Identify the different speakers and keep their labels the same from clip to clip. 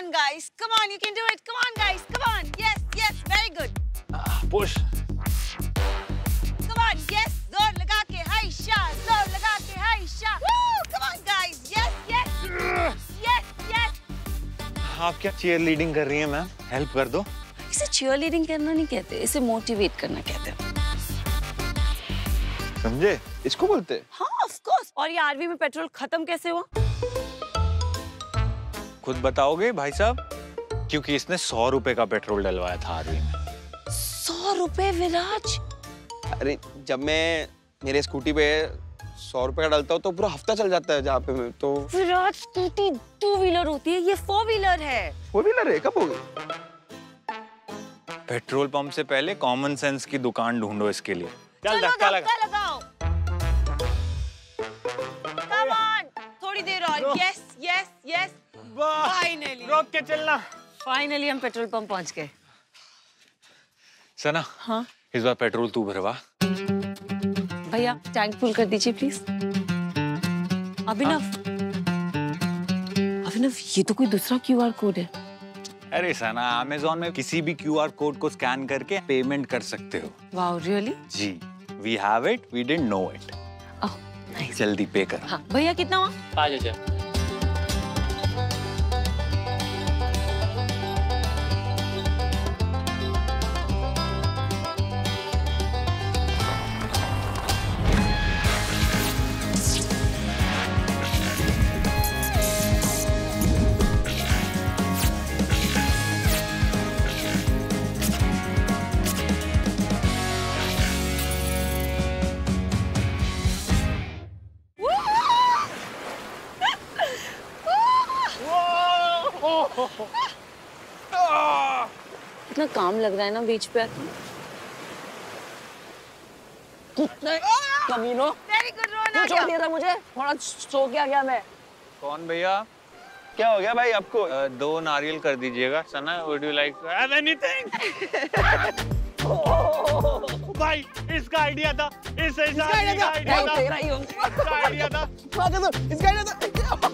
Speaker 1: on, guys. Come on, you can do it. Come on, guys. Come on. Yes, yes, very good.
Speaker 2: Push.
Speaker 1: Come on, yes. जोर लगा के हाय शाह, जोर लगा के हाय Shah. Woo! Come on, guys. Yes, yes. Yes, yes.
Speaker 2: आप क्या cheer leading कर रही हैं मैम? Help कर दो.
Speaker 1: इसे cheer leading करना नहीं कहते, इसे motivate करना कहते हैं.
Speaker 2: समझे? इसको बोलते हैं?
Speaker 1: हाँ, of course. और ये आरवी में पेट्रोल खत्म कैसे हुआ?
Speaker 2: खुद बताओगे भाई साहब? क्योंकि इसने 100 रुपए का पेट्रोल डलवाया था आरवी में।
Speaker 1: 100 रुपए विराज?
Speaker 3: अरे जब मैं मेरे स्कूटी पे 100 रुपए का डालता हूँ तो पूरा हफ्ता चल जाता है जहाँ पे मैं तो।
Speaker 1: विराज स्कूटी 2 व्हीलर होती है, ये 4 व्हीलर है।
Speaker 3: 4 व्हीलर है? कब होगी?
Speaker 2: पेट्रोल पंप से पहले कॉमन सेंस की दुकान ढूंढो इसके लिए।
Speaker 1: चल धक्का लगाओ। Come on, थोड़ी देर और। Yes, yes, yes. Finally.
Speaker 2: रोक के चलना।
Speaker 1: Finally हम पेट्रोल पंप पहुंच गए।
Speaker 2: सना,
Speaker 1: हाँ?
Speaker 2: इस बार पेट्रोल तू भरवा।
Speaker 1: भैया टैंक फुल कर दीजिए प्लीज। अभिनव, अभिनव ये तो कोई दूसरा QR कोड है।
Speaker 2: अरे सना, अमेज़न में किसी भी QR कोड को स्कैन करके पेमेंट कर सकते हो।
Speaker 1: Wow really?
Speaker 2: जी, we have it, we didn't know it.
Speaker 1: Oh nice.
Speaker 2: जल्दी पे कर।
Speaker 1: हाँ भैया कितना हुआ?
Speaker 4: 5000।
Speaker 1: कितना काम लग रहा है ना बीच पे आके।
Speaker 4: कितने कमीनों।
Speaker 1: वेरी गुड रोना।
Speaker 4: क्यों छोड़ दिया था मुझे? थोड़ा सो के आ गया मैं।
Speaker 2: कौन भैया?
Speaker 3: क्या हो गया भाई आपको?
Speaker 2: 2 नारियल कर दीजिएगा। सना, would you like to have anything?
Speaker 5: भाई इसका आइडिया था, इसका आइडिया था,
Speaker 4: तेरा ही हो।
Speaker 5: इसका आइडिया था।
Speaker 3: इसका आइडिया था।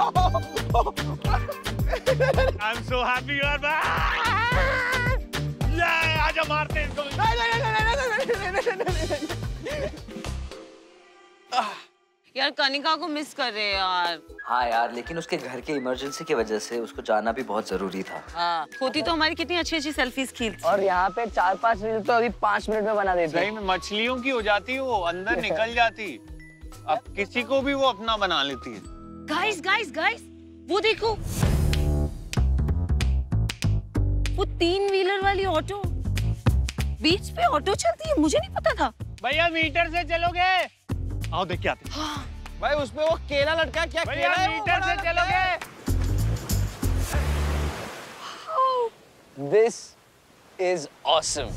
Speaker 5: I'm so happy you are back. आजा मारते हैं इसको।
Speaker 1: यार कनिका को मिस कर रहे हैं यार।
Speaker 6: हाँ यार, लेकिन उसके घर के इमरजेंसी की वजह से उसको जाना भी बहुत जरूरी था।
Speaker 1: हाँ, होती तो हमारी कितनी अच्छी सेल्फीज खींचती।
Speaker 4: और यहाँ पे 4-5 रील तो अभी 5 मिनट में बना देते।
Speaker 2: सही में मछलियों की हो जाती, वो अंदर निकल जाती। अब किसी को भी वो अपना बना लेती है।
Speaker 1: गाइस गाइस गाइस, वो देखो, वो 3 व्हीलर वाली ऑटो। बीच पे ऑटो चलती है, मुझे नहीं पता था।
Speaker 5: भैया मीटर से चलोगे? आओ देख के आते।
Speaker 1: हाँ।
Speaker 3: भाई उसपे वो केला लटका, क्या
Speaker 5: भैया
Speaker 3: केला है?
Speaker 5: मीटर से चलोगे?
Speaker 4: This is awesome.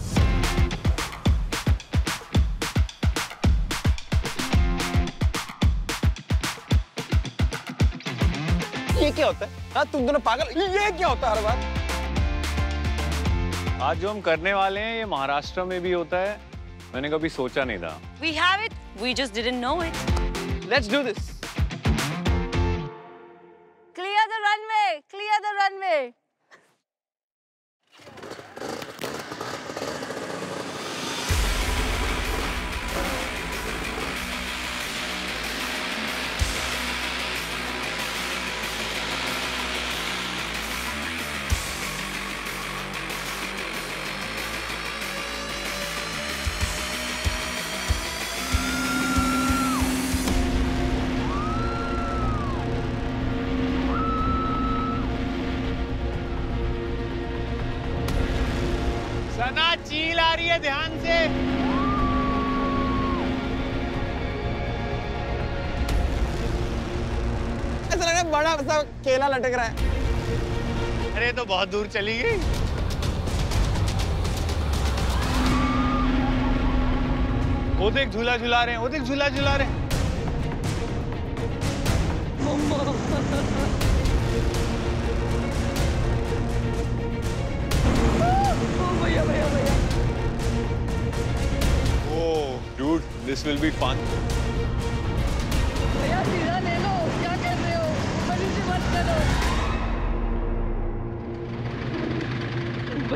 Speaker 3: ये क्या होता है? हाँ तुम दोनों पागल, ये क्या होता है हर बार?
Speaker 2: आज जो हम करने वाले हैं ये महाराष्ट्र में भी होता है। मैंने कभी सोचा नहीं था।
Speaker 1: We have it, we just didn't know it.
Speaker 3: Let's do this.
Speaker 1: Clear the runway, clear the runway.
Speaker 5: सना चील आ रही है, ध्यान से।
Speaker 3: ऐसा लग रहा है बड़ा सा केला लटक रहा है।
Speaker 5: अरे तो बहुत दूर चली गई।
Speaker 2: वो देख झूला झूला रहे हैं, वो देख झूला झूला रहे हैं। Dude, this will be fun.
Speaker 4: भैया सीधा ले लो, क्या कर रहे हो? ऊपर नीचे मत करो।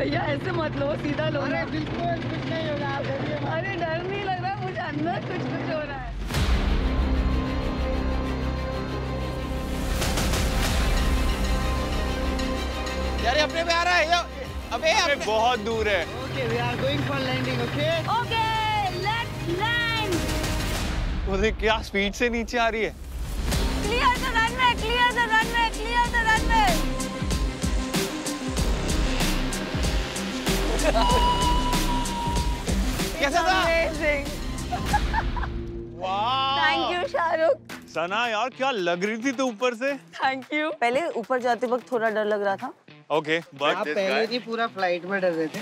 Speaker 4: भैया ऐसे मत लो, सीधा लो। अरे बिल्कुल कुछ नहीं होगा, आप डरिए मत। अरे डर नहीं लग रहा मुझे, अंदर कुछ हो रहा है।
Speaker 3: यार अपने पे आ रहा है। अबे
Speaker 2: बहुत दूर है।
Speaker 5: Okay, we are going for landing, okay?
Speaker 1: Okay, let's land.
Speaker 2: उसे क्या स्पीड से नीचे आ रही है।
Speaker 1: Clear the runway, clear the runway, clear the runway.
Speaker 3: कैसा था?
Speaker 1: Amazing.
Speaker 2: वाह।
Speaker 1: Thank you Shahrukh.
Speaker 2: सना यार क्या लग रही थी तू ऊपर से।
Speaker 1: Thank you. पहले ऊपर जाते वक्त थोड़ा डर लग रहा था।
Speaker 2: ओके बट
Speaker 5: आप पहले ही पूरा फ्लाइट में डर रहे थे।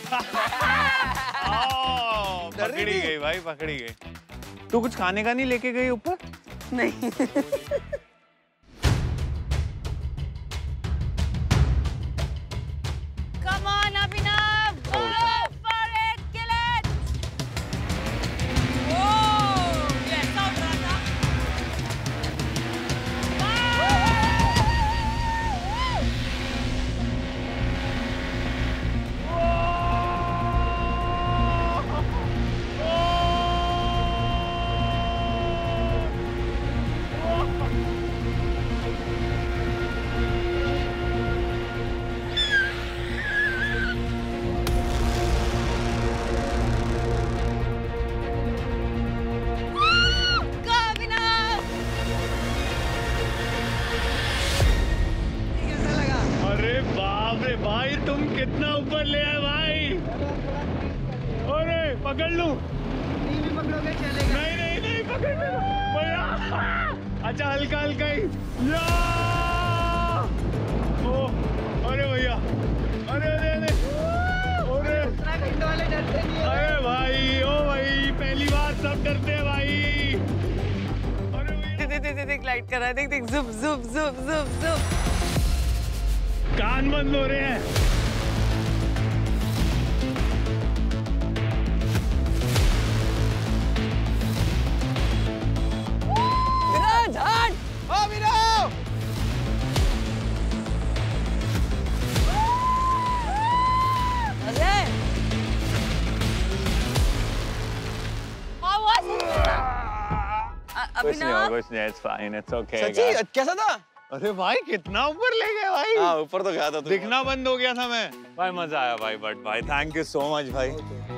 Speaker 2: पकड़ी गई भाई, पकड़ी गई। तू कुछ खाने का नहीं लेके गई ऊपर?
Speaker 1: नहीं। Come on Abhinav, go for it, kill it. Oh, yes, out रहा था। Go Abhinav.
Speaker 5: अरे बाप रे भाई, तुम कितना ऊपर ले आए भाई। अरे पकड़ लूं? पकड़ोगे चलेगा। नहीं नहीं नहीं पकड़ लो भैया। अच्छा हल्का हल्का ही। या! ओ, अरे भैया, अरे अरे अरे अरे उत्तराखंड वाले डरते नहीं है। अरे भाई, ओ भाई, पहली बार सब डरते हैं भाई। अरे भैया,
Speaker 1: देख लाइट कर रहा है, देख जुप जुप जुप जुप जुप।
Speaker 5: कान बंद हो रहे हैं।
Speaker 4: विराज हट।
Speaker 3: ओ वीरो!
Speaker 4: अरे
Speaker 1: How was it?
Speaker 2: कुछ नहीं
Speaker 1: Abhinav,
Speaker 2: कुछ नहीं, it's fine, it's okay
Speaker 3: सच्ची
Speaker 2: guys।
Speaker 3: कैसा था?
Speaker 2: अरे भाई कितना ऊपर ले गए भाई।
Speaker 3: हाँ ऊपर तो गया था तू।
Speaker 2: दिखना बंद हो गया था मैं। भाई मजा आया भाई, बट भाई थैंक यू सो मच भाई।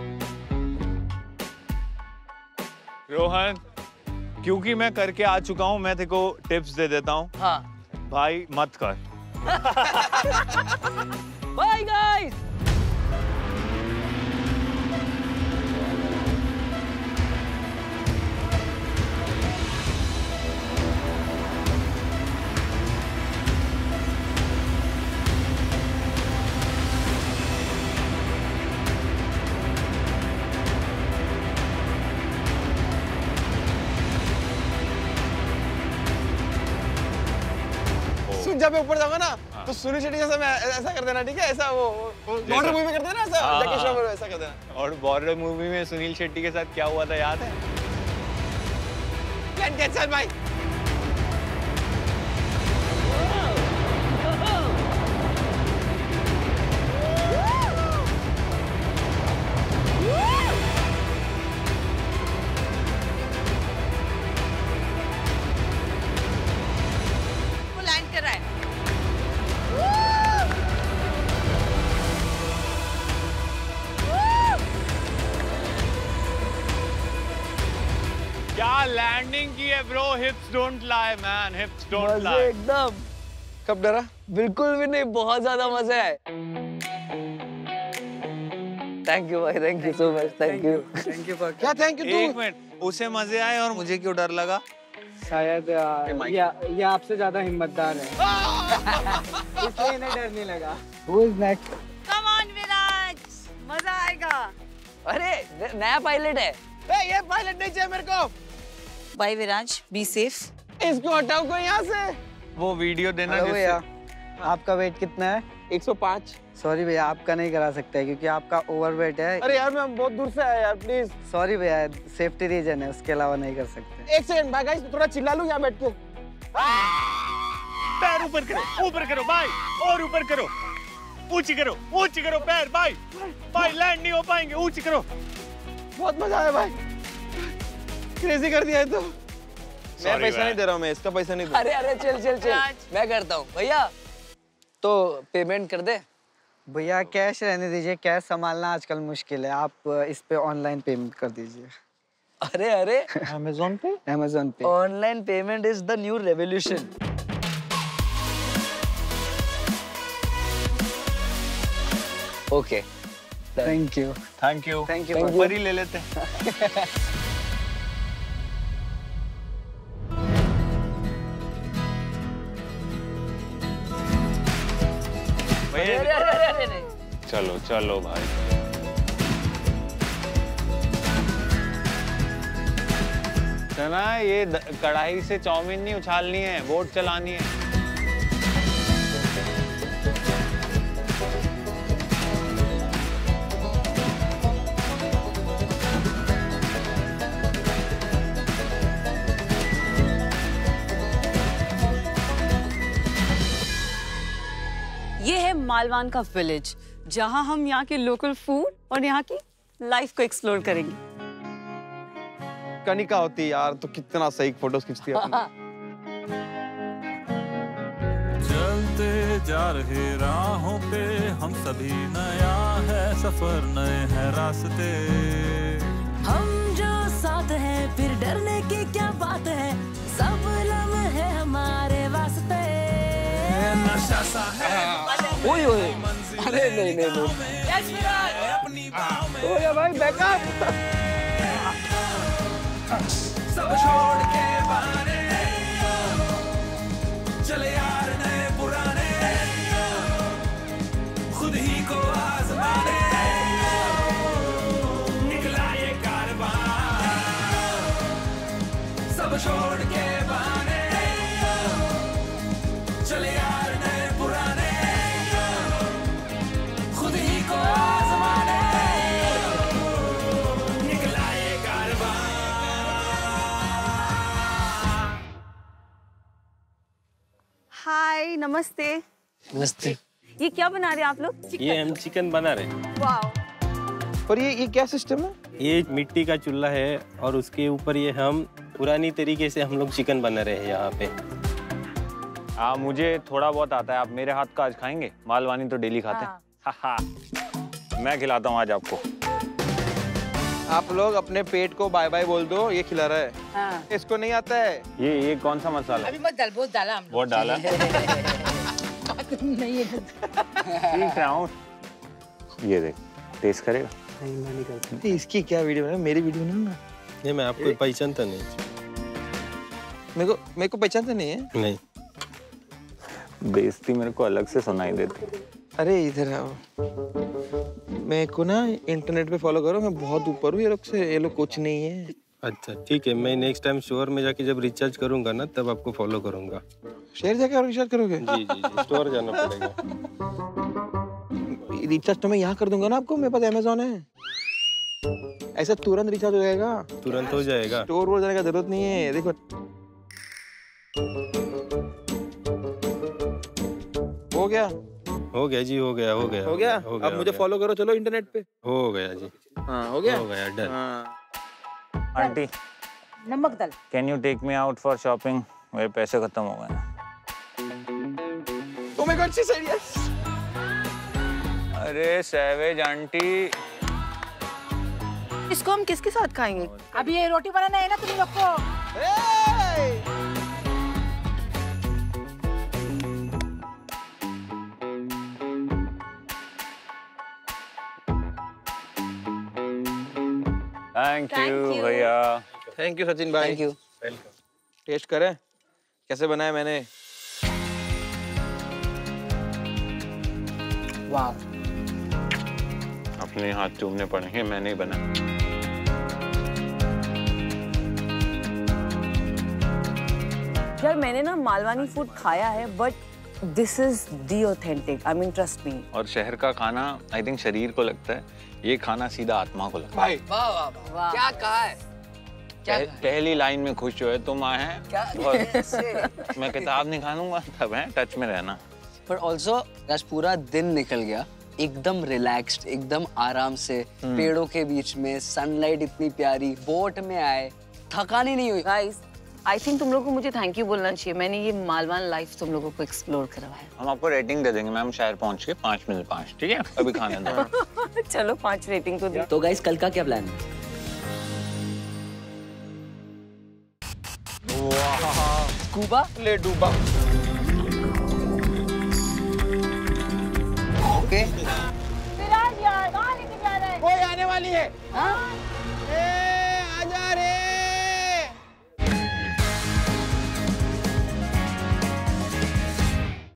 Speaker 2: रोहन, क्योंकि मैं करके आ चुका हूँ, मैं तेरे को टिप्स दे देता हूँ।
Speaker 4: हाँ
Speaker 2: भाई मत कर।
Speaker 4: Bye guys.
Speaker 3: जब मैं ऊपर जाऊंगा ना तो सुनील शेट्टी जैसा मैं ऐसा कर देना, ठीक है? ऐसा वो बॉर्डर मूवी में करते हैं ना, ऐसा
Speaker 2: हाँ,
Speaker 3: जैकी
Speaker 2: हाँ।
Speaker 3: श्रॉफ ऐसा कर देना।
Speaker 2: और बॉर्डर मूवी में सुनील शेट्टी के साथ क्या हुआ था याद है?
Speaker 3: प्लान कैंसल भाई।
Speaker 1: वो लैंड कर रहा है।
Speaker 2: क्या लैंडिंग की है bro, hips don't lie man, hips don't
Speaker 4: मजे
Speaker 2: लाई।
Speaker 4: एकदम।
Speaker 3: कब डरा?
Speaker 4: बिल्कुल भी नहीं, बहुत ज्यादा मजा है। थैंक यू भाई, thank you so much, thank you.
Speaker 5: Thank you for
Speaker 3: क्या थैंक यू
Speaker 2: एक
Speaker 3: तू?
Speaker 2: मिनट, उसे मजे आए और मुझे क्यों डर लगा?
Speaker 5: शायद ये आपसे ज्यादा हिम्मतदार है, इसलिए इन्हें डर नहीं लगा। Who is next?
Speaker 1: Come on विराज, मजा आएगा।
Speaker 4: अरे नया पायलट है।
Speaker 3: ये पायलट नहीं चाहिए मेरे को।
Speaker 1: Bye Viraj, be safe.
Speaker 3: इसको हटाओ को यहाँ से।
Speaker 2: वो वीडियो देना
Speaker 5: हेलो
Speaker 2: जिससे
Speaker 5: भैया, आपका वेट कितना है?
Speaker 3: 105।
Speaker 5: सॉरी भैया, आपका नहीं करा सकता है क्योंकि आपका ओवरवेट है।
Speaker 3: अरे यार मैं बहुत दूर से आया यार, प्लीज।
Speaker 5: सॉरी भैया, सेफ्टी रीजन है, उसके अलावा नहीं कर सकते।
Speaker 3: एक सेकंड भाई, गाइस थोड़ा चिल्ला लूं यहाँ बैठ के।
Speaker 5: पैर ऊपर करो भाई, और ऊपर करो।
Speaker 2: ऊंची करो पैर भाई, भाई लैंड नहीं हो पाएंगे, ऊंची करो।
Speaker 3: बहुत मजा आया भाई, क्रेजी कर दिया है तो। मैं पैसा नहीं दे रहा हूँ, मैं इसका पैसा नहीं दूँ।
Speaker 6: अरे चल मैं करता हूँ भैया, तो पेमेंट कर दे।
Speaker 7: भैया कैश रहने दीजिए, कैश संभालना आजकल मुश्किल है, आप इस पे ऑनलाइन पेमेंट कर दीजिए।
Speaker 6: अरे
Speaker 7: अमेज़न पे
Speaker 6: online payment is the new revolution. Okay,
Speaker 7: thank you.
Speaker 2: ऊपर ही ले लेते हैं।
Speaker 6: अरे
Speaker 2: चलो भाई। सुना, ये कढ़ाई से चाउमीन नहीं उछालनी है, बोट चलानी है।
Speaker 1: ये है मालवान का विलेज, जहां हम यहाँ के लोकल फूड और यहाँ की लाइफ को एक्सप्लोर करेंगे।
Speaker 3: कनिका होती यार तो कितना सही फोटोज खींचती है।
Speaker 5: चलते जा रहे राहों पे हम सभी, नया है सफर, नए हैं रास्ते।
Speaker 8: हम जो साथ हैं फिर डरने की क्या बात है, सब लम्हे हमारे वास्ते।
Speaker 5: नशा सा है
Speaker 6: ओए अरे नहीं
Speaker 3: हो गया भाई, बैकअप।
Speaker 5: सब छोड़ के बहाने, चले यार नए पुराने, खुद ही को आजमाने, निकला ये कारवां। सब छोड़ के बहाने, चले यार नए पुराने, खुद ही को आजमाने, निकला ये कारवां।
Speaker 1: हाय, नमस्ते।
Speaker 6: नमस्ते।
Speaker 1: ये क्या बना रहे हैं आप लोग?
Speaker 9: ये हम चिकन बना रहे हैं।
Speaker 1: वाओ।
Speaker 3: और ये क्या सिस्टम है?
Speaker 9: ये मिट्टी का चूल्हा है और उसके ऊपर ये हम पुरानी तरीके से हम लोग चिकन बना रहे हैं यहाँ पे।
Speaker 2: हाँ, मुझे थोड़ा बहुत आता है। आप मेरे हाथ का आज खाएंगे? मालवानी तो डेली खाते हैं। हाँ। मैं खिलाता हूँ आज आपको।
Speaker 3: आप लोग अपने पेट को बाय बाय बोल दो, ये खिला रहा है।
Speaker 1: हाँ।
Speaker 3: इसको नहीं आता है।
Speaker 2: ये कौन सा मसाला?
Speaker 4: अभी मत डाल, बहुत डाला हमने।
Speaker 2: बहुत डाला।
Speaker 4: नहीं है।
Speaker 2: ठीक है, ये देख, टेस्ट करेगा?
Speaker 3: नहीं, मैं नहीं करता। इसकी क्या वीडियो है? मेरी वीडियो ना।
Speaker 9: ये मैं आपको पहचानता नहीं।
Speaker 3: मेरे को पहचानता नहीं है।
Speaker 9: नहीं,
Speaker 2: बेइज्जती मेरे को अलग से सुनाई देती।
Speaker 3: अरे इधर आओ, मेरे को ना इंटरनेट पे फॉलो करो, मैं बहुत ऊपर हूँ ये लोग से, ये लोग कुछ नहीं है।
Speaker 9: अच्छा ठीक है, मैं नेक्स्ट टाइम स्टोर में जाके जब रिचार्ज करूंगा ना तब आपको फॉलो करूंगा।
Speaker 3: शेयर जाके और रिचार्ज करोगे?
Speaker 9: जी स्टोर जाना पड़ेगा।
Speaker 3: रिचार्ज तो मैं यहाँ कर दूंगा ना आपको, मेरे पास अमेज़न है। ऐसा तुरंत रिचार्ज हो जाएगा।
Speaker 9: तुरंत हो जाएगा।
Speaker 3: स्टोर वोर जाने का जरूरत नहीं है। देखो हो गया
Speaker 9: जी, हो गया।
Speaker 3: अब मुझे फॉलो करो, चलो इंटरनेट पे।
Speaker 9: हो गया जी।
Speaker 3: हाँ, हो गया
Speaker 9: डन।
Speaker 2: आंटी,
Speaker 4: नमक डाल।
Speaker 2: Can you take me out for shopping? मेरे पैसे खत्म हो गए।
Speaker 3: Oh my God, she said yes.
Speaker 2: अरे सैवेज आंटी,
Speaker 1: इसको हम किसके साथ खाएंगे?
Speaker 4: अभी ये रोटी बनाना है ना तुम लोग को।
Speaker 2: थैंक यू भैया।
Speaker 3: थैंक यू सचिन भाई।
Speaker 6: Thank you.
Speaker 3: टेस्ट करें कैसे बनाया मैंने।
Speaker 6: वाह,
Speaker 2: अपने हाथ चूमने पड़ेंगे, मैं नहीं बना।
Speaker 1: यार मैंने ना मालवानी फूड खाया है, but this is the authentic. I mean trust me.
Speaker 2: और शहर का खाना आई थिंक शरीर को लगता है, ये खाना सीधा आत्मा को लगता है।
Speaker 3: भाई
Speaker 6: वाह वाह वाह, क्या कहा है?
Speaker 2: पहली लाइन में खुश जो है तुम आए हैं।
Speaker 6: क्या
Speaker 2: मैं किताब नहीं खाऊंगा, तब है टच में रहना।
Speaker 10: पर ऑल्सो आज पूरा दिन निकल गया एकदम रिलैक्स्ड, एकदम आराम से, पेड़ों के बीच में, सनलाइट इतनी प्यारी, बोट में आए, थकान ही नहीं हुई।
Speaker 1: गाइस आई थिंक तुम लोगों को मुझे थैंक यू बोलना चाहिए, मैंने ये मालवान लाइफ तुम लोगों को एक्सप्लोर करवाया।
Speaker 2: हम आपको रेटिंग दे देंगे मैम, शहर पहुंच के 5 में से 5, ठीक है? अभी खाने दो।
Speaker 1: चलो 5 रेटिंग तो दे।
Speaker 6: तो गाइस कल का क्या प्लान है?
Speaker 10: स्कूबा
Speaker 3: ले डूबा।
Speaker 10: ओके
Speaker 1: विराज यार कहाँ लेके जा रहा है?
Speaker 3: कोई आने वाली है।
Speaker 1: हाँ?